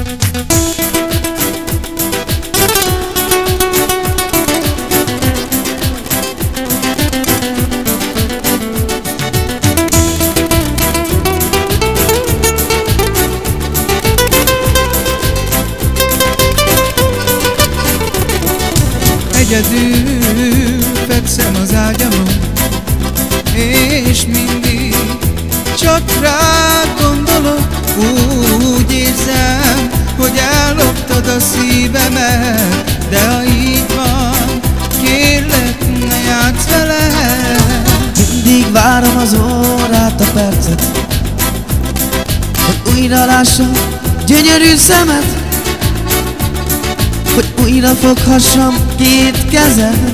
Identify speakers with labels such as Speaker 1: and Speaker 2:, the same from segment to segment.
Speaker 1: Egyedül fekszem az ágyamon, és mindig csak rád gondolok. Úgy érzem, hogy elloptad a szívemet, de ha így van, kérlek, ne játsz vele.
Speaker 2: Mindig várom az órát, a percet, hogy újra lássam gyönyörű szemed, hogy újra foghassam két kezed,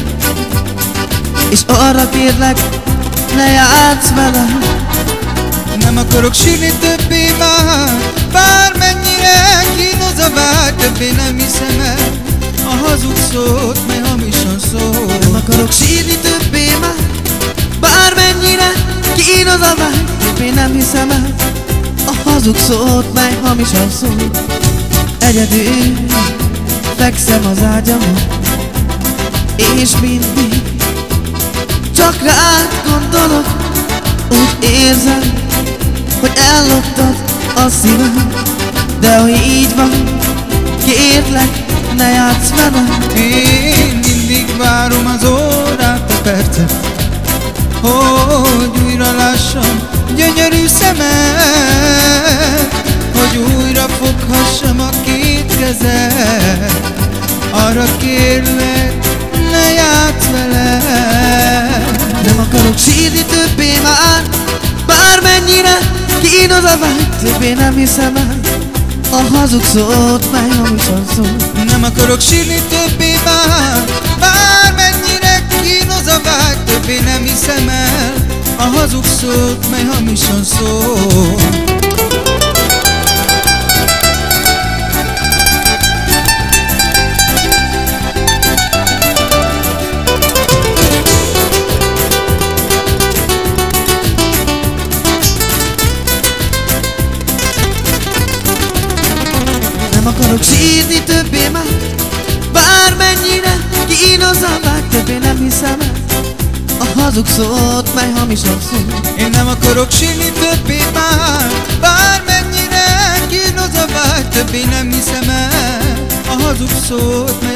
Speaker 2: és arra kérlek, ne játsz vele.
Speaker 1: Nem akarok sírni többé már, bármennyire kínos a vágy, többé nem hiszem el a hazug szót, mely hamisan szól.
Speaker 2: Nem akarok sírni többé már, bármennyire kínos a vágy, többé nem hiszem el a hazug szót, mely hamisan szól. Egyedül fekszem az ágyamon, és mindig csak rád gondolok. Úgy érzem, hogy elloptad a szívem, de ha így van, kérlek, ne játsz vele.
Speaker 1: Én mindig várom az órát, a percet, hogy újra lássam gyönyörű szemed, hogy újra foghassam a két kezed. Arra kérlek, ne játsz vele.
Speaker 2: Nem akarok sírni többé már, bármennyire kínos a vágy, többé nem hiszem el a hazug szót, mely hamisan szól.
Speaker 1: Nem akarok sírni többé már, bármennyire kínos a vágy, többé nem hiszem el a hazug szót, mely hamisan szól.
Speaker 2: Nem akarok sírni többé már, bármennyire kínos a vágy, többé nem hiszem el a hazug szót, mely hamisan szól.
Speaker 1: Én nem akarok sírni többé már, bármennyire kínos a vágy, többé nem hiszem el a hazug szót,